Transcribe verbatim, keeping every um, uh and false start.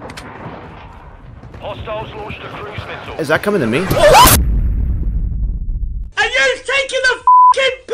Hostiles launched a cruise missile. Is that coming to me? Are you taking the fucking